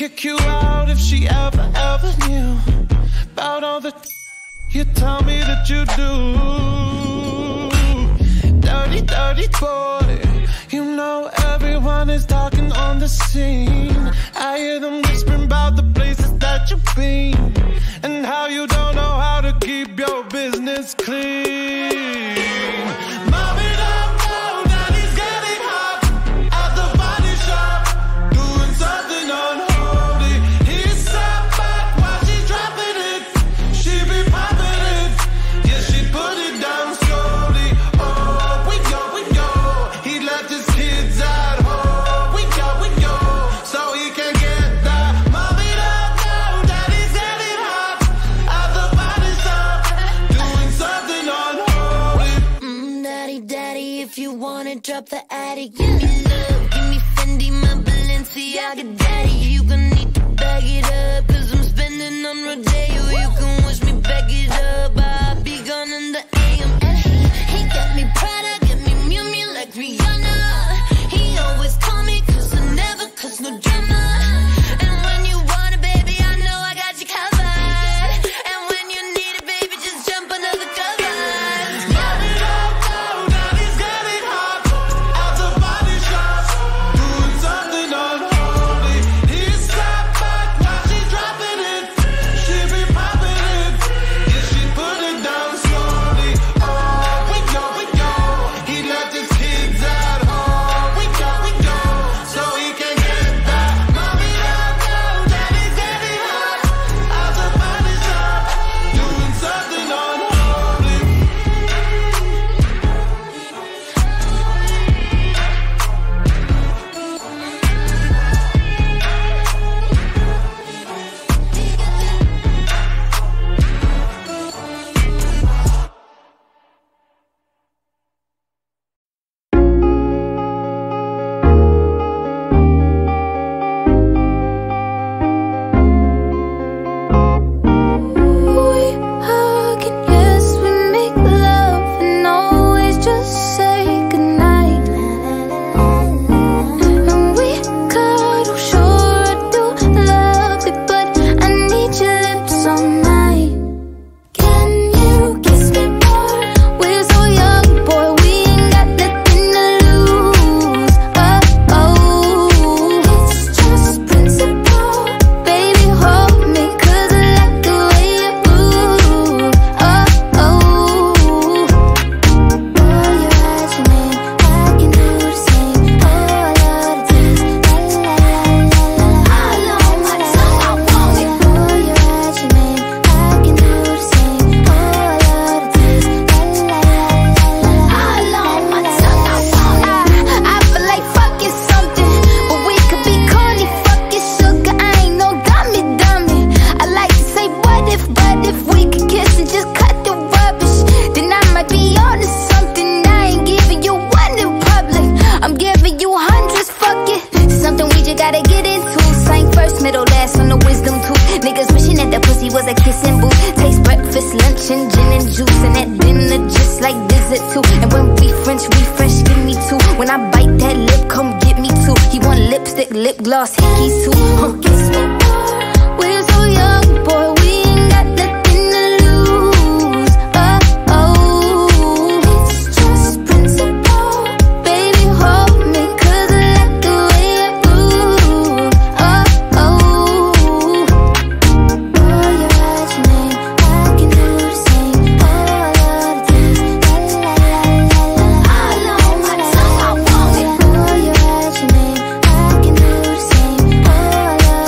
kick you out if she ever knew about all the you tell me that you do. Dirty, dirty boy, you know everyone is talking on the scene. I hear them whispering about the places that you've been and how you don't know how to keep your business clean. Mommy don't know that he's getting hot at the body shop, doing something unholy. He's sat back while she's dropping it. She be popping it, yeah, she put it down slowly. Oh, we go, he left his kids at home. We go, so he can get that. Mommy don't know that he's getting hot at the body shop, doing something unholy. Daddy, if you wanna drop the addy, give me love, give me Fendi, my Balenciaga daddy. You gonna need to bag it up, cause I'm spending on Rodeo. You can wish me back it up, I'll be gone in the AM. And he got me Prada, got me Miu Miu like Rihanna. He always call me cause I never cause no drama. And when you want it, baby, I know I got you covered. And when you need it, baby, just jump under the covers. Mommy don't know that he's getting hot at the body shop, doing something unholy. He's sat back while she's dropping it. She be popping it, yeah, she put it down slowly. Oh, we go, he left his kids at home. We go, so he can get that. Mommy don't know that he's getting hot at the body shop, doing something unholy. We hug and yes, we make love and always just say goodnight. And we cuddle, sure I do love it, but I need your lips all night. Can you kiss me more? We're so young, boy, we ain't got nothing to lose. It's just principle. Baby, hold me, cause I like the way you move. Boy, your eyes remain, I can do the same. Oh, I love the taste, la la la la la. All on my tongue, I want it. Boy, your eyes remain, I can do the same. Oh, I love the taste, la la la la la. All on my tongue, I want it. I feel like fucking something, but we could be corny, fucking sugar. I ain't no dummy. I like to say what if, but if we could kiss and just cut the rubbish, then I might be on to something. I ain't giving you one in public, I'm giving you hundreds, fuck it. Something we just gotta get into. Slang first, middle, last on the wisdom tooth. Niggas wishing that the pussy was a kissing booth. Taste breakfast, lunch, and gin and juice, and at dinner just like dessert too. And when we French, give me two. When I bite that lip, come get me two. He want lipstick, lip gloss, hickeys too. Kiss me more. We're so young, boy, we ain't got nothing to lose. It's just principle. Baby, hold me, cause I like the way you move. Boy, your eyes remain, I can do the same. Oh, I love the taste, la la la la la. All on my tongue, I want it. Boy, your eyes remain, I can do the same. Oh, I love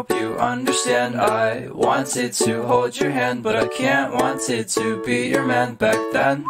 hope you understand. I wanted to hold your hand, but I can't. Wanted to be your man back then.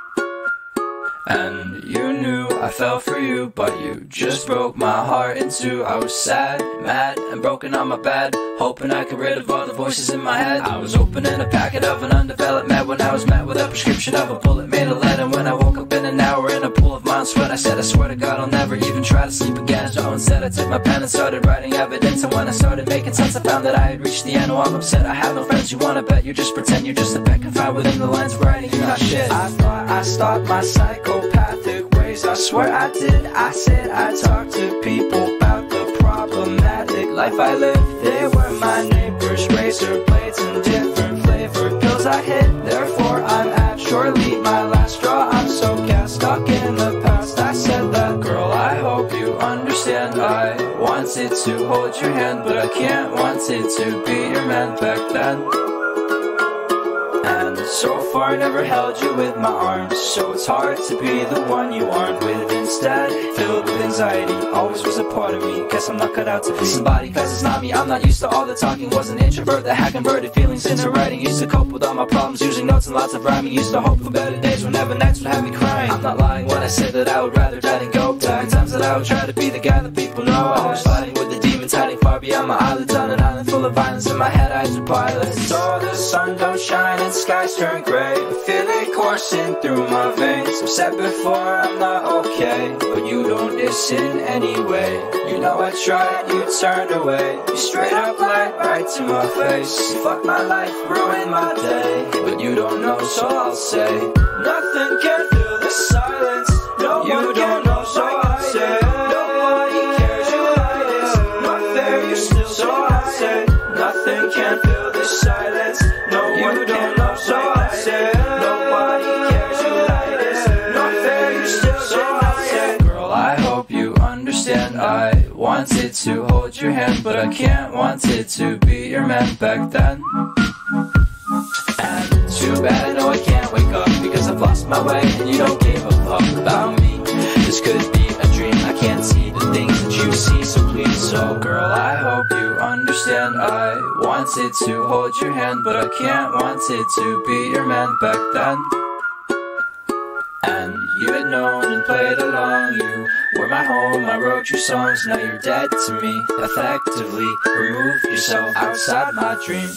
And you knew I fell for you, but you just broke my heart in two. I was sad, mad, and broken on my bed, hoping I could rid of all the voices in my head. I was opening a packet of an undeveloped med when I was met with a prescription of a bullet made of lead. And when I woke up in an hour in a pool of my sweat, I said, I swear to God I'll never even try to sleep again. So instead I took my pen and started writing evidence. And when I started making sense, I found that I had reached the end. Oh, I'm upset, I have no friends. You wanna bet, you just pretend. You're just a pet confined within the lines of writing. You're not shit. I thought I stopped my psychopathic ways, I swear I did. I said I talked to people about the problematic life I lived. They were my neighbors, razor blades and different flavored pills I hit. Therefore I'm at surely my last straw. I'm so gassed, stuck in the past. I said that, girl, I hope you understand. I wanted to hold your hand, but I can't. Wanted to be your man back then. And so far never held you with my arms, so it's hard to be the one you aren't with. Instead, filled with anxiety, always was a part of me. Guess I'm not cut out to be somebody, cause it's not me. I'm not used to all the talking, was an introvert that had converted feelings into writing. Used to cope with all my problems using notes and lots of rhyming. Used to hope for better days whenever nights would have me crying. I'm not lying when I say that I would rather die than go back. Times that I would try to be the guy that people know. I was fighting with the demons hiding far beyond my eyelids, on an island full of violence. In my head eyes are pilots. So the sun don't shine and skies turn gray. I feel it coursing through my veins. I've said before I'm not okay, but you don't listen anyway. You know I tried, you turned away. You straight up lied right to my face. You fucked my life, ruined my day, but you don't know, so I'll say nothing can fill the silence. No, you don't know, so I say nobody cares, you like this. Not fair, you still, so I say nothing can fill the silence. No, you don't know, so I say nobody cares, you like this. Not fair, you still, so I say, girl, I hope you understand. I wanted to hold your hand, but I can't. Wanted to be your man back then. And too bad, I know I can't wake up because I've lost my way and you don't give a fuck about me. This could be a dream, I can't see the things that you see, so please. So girl, I hope you understand. I wanted to hold your hand, but I can't. Wanted to be your man back then. And you had known and played along. You were my home, I wrote your songs. Now you're dead to me. Effectively remove yourself outside my dreams.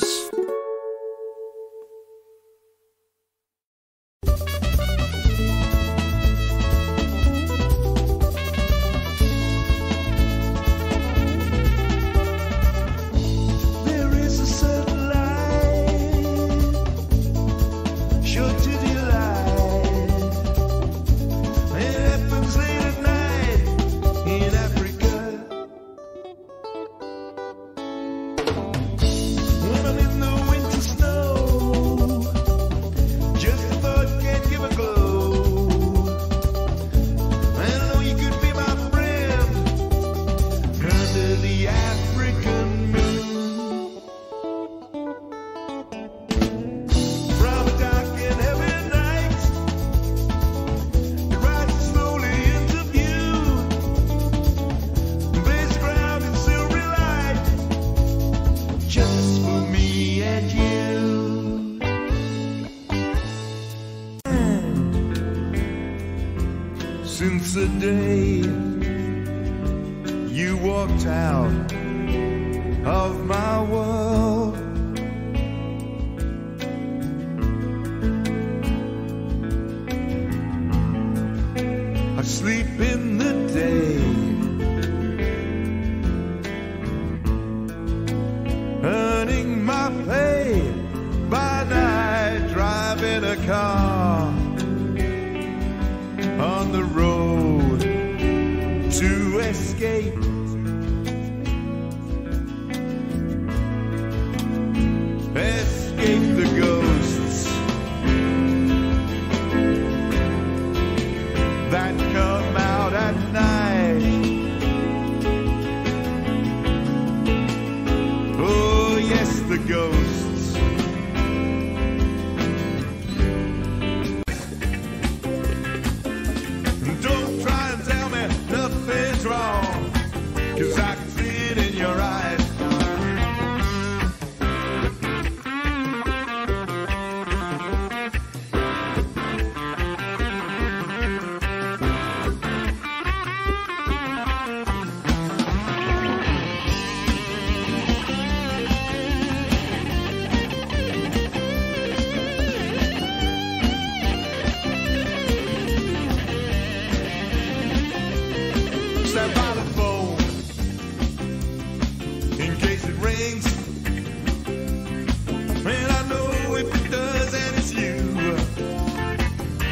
Since the day you walked out of my world, I sleep in the day, earning my pay by night, driving a car on the road to escape. Escape the ghosts that come out at night. Oh yes, the ghosts. Don't try and tell me nothing's wrong.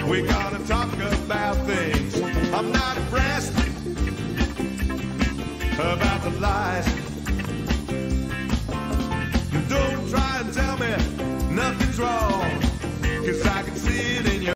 We're gonna talk about things I'm not impressed about the lies. Don't try and tell me nothing's wrong, 'cause I can see it